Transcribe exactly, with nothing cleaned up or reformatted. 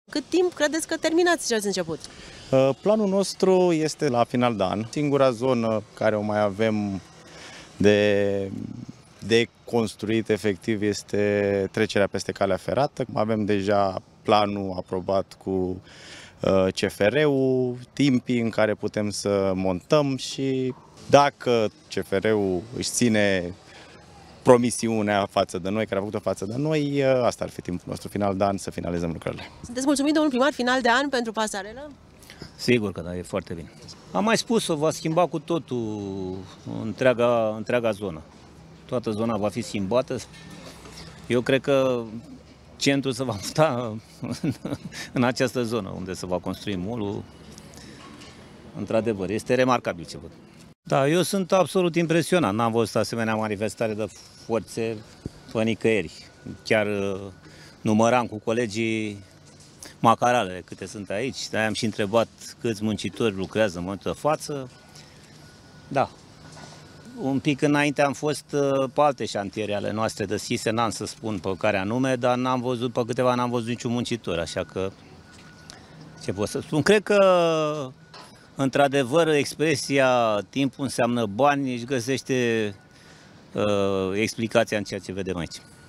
Cât timp credeți că terminați ce ați început? Planul nostru este la final de an. Singura zonă care o mai avem de, de construit efectiv este trecerea peste calea ferată. Avem deja planul aprobat cu C F R-ul, timpii în care putem să montăm și dacă C F R-ul își ține promisiunea față de noi, care a făcut-o față de noi, asta ar fi timpul nostru final de an, să finalizăm lucrările. Sunteți mulțumit, domnul primar, final de an pentru pasarelă? Sigur că da, e foarte bine. Am mai spus-o, va schimba cu totul întreaga, întreaga zonă. Toată zona va fi schimbată. Eu cred că centrul se va muta în, în această zonă, unde se va construi mall-ul. Într-adevăr, este remarcabil ce văd. Da, eu sunt absolut impresionat. N-am văzut asemenea manifestare de forțe pe nicăieri. Chiar număram cu colegii macaralele câte sunt aici. De-aia am și întrebat câți muncitori lucrează în momentul de față. Da. Un pic înainte am fost pe alte șantiere ale noastre deschise, n-am să spun pe care anume, dar n-am văzut, pe câteva n-am văzut niciun muncitor, așa că ce pot să spun? Cred că într-adevăr expresia timpul înseamnă bani își găsește uh, explicația în ceea ce vedem aici.